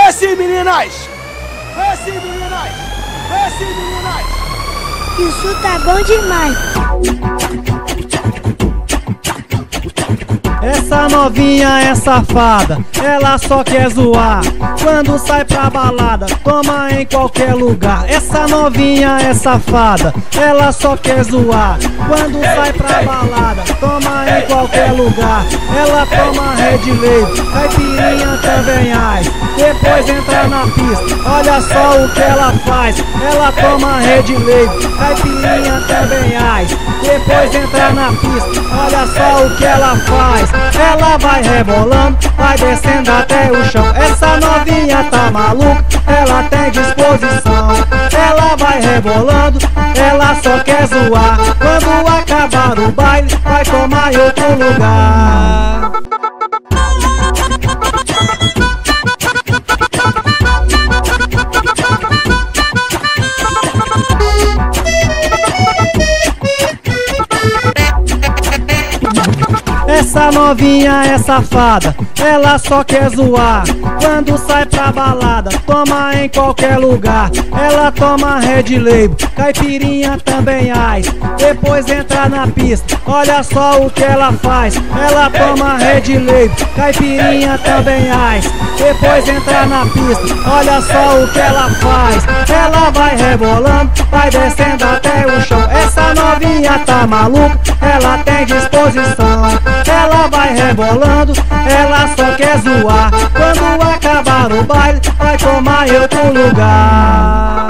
Desce, meninas! Desce, meninas! Desce, meninas! Isso tá bom demais. Essa novinha é safada, ela só quer zoar. Quando sai pra balada, toma em qualquer lugar. Essa novinha é safada, ela só quer zoar. Quando sai pra balada, toma em qualquer lugar. Ela toma Red Label, caipirinha também Ice. Depois entra na pista, olha só o que ela faz. Ela toma Red Label, caipirinha também Ice. Depois entra na pista, olha só o que ela faz. Ela vai rebolando, vai descendo até o chão. Essa novinha tá maluca, ela tem disposição. Ela vai rebolando, ela só quer zoar. Quando acabar o baile, vai tomar em outro lugar. Essa novinha é safada, ela só quer zoar. Quando sai pra balada, toma em qualquer lugar. Ela toma Red Label, caipirinha também Ice. Depois entra na pista, olha só o que ela faz. Ela toma Red Label, caipirinha também Ice. Depois entra na pista, olha só o que ela faz. Ela vai rebolando, vai descendo até o chão. Essa novinha tá maluca, ela tem disposição. Ela vai rebolando, ela só quer zoar. Quando acabar o baile, vai tomar em outro lugar.